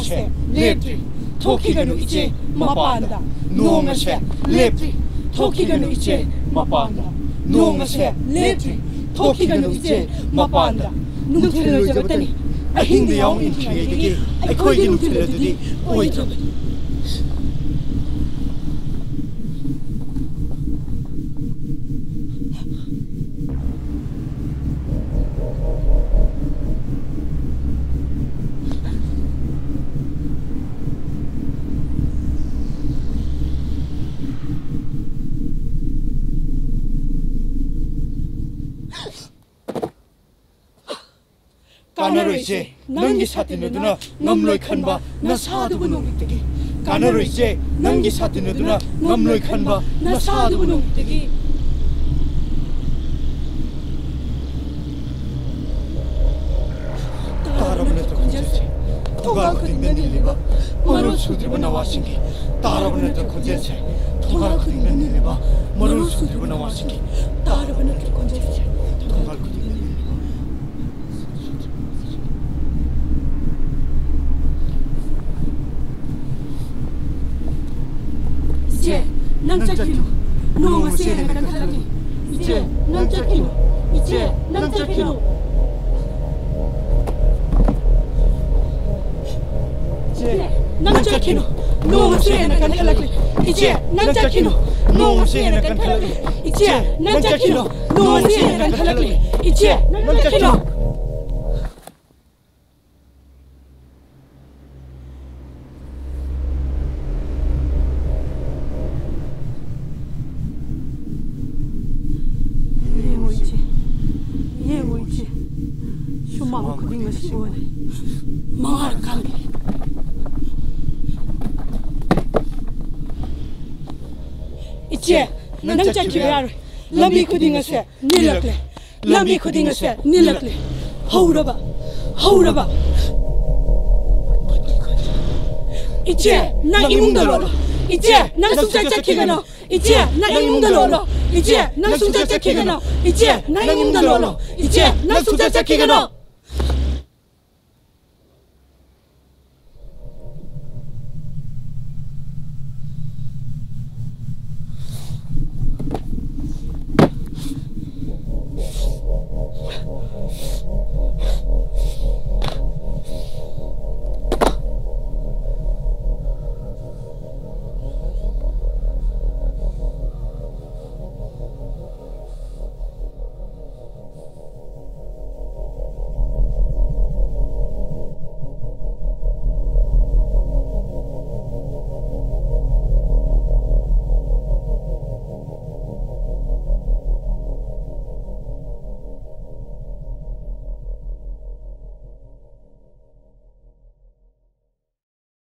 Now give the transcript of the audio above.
se lepri thokiganu iche mapanda nonga se lepri thokiganu iche mapanda nonga se lepri thokiganu iche mapanda nungthilo jabatani ahingda yaw inthigegi aikhoigi nungthilo dudi oidrabani Kanaroi nangi satinuduna ngamloi khanba nasadubu nongitegi Kanaroi nangi satinuduna ngamloi khanba nasadubu nongitegi Tarabuna khonjelse thogal khudingna niliba marul sudriba nawasingi Tarabuna khonjelse thogal khudingna niliba marul sudriba nawasingi Tarabuna khonjelse thogal khudingna Iche, nanchakilo, no se na kantalaki. Iche, nanchakilo, iche, nanchakilo. Iche, nanchakilo, no se na kantalaki. Iche, nanchakilo, no se na kantalaki. Iche, nanchakilo, no se na kantalaki. Iche, nanchakilo. Shumama kudinga siwole mangar kangi Iche nangcha kibiyaro lambi kudinga se nilakle lambi kudinga se nilakle hauraba Iche nang imungda lolo Iche nang sungcha chakigano Iche nang imungda lolo Iche nang sungcha chakigano Iche nang imungda lolo Iche nang sungcha chakigano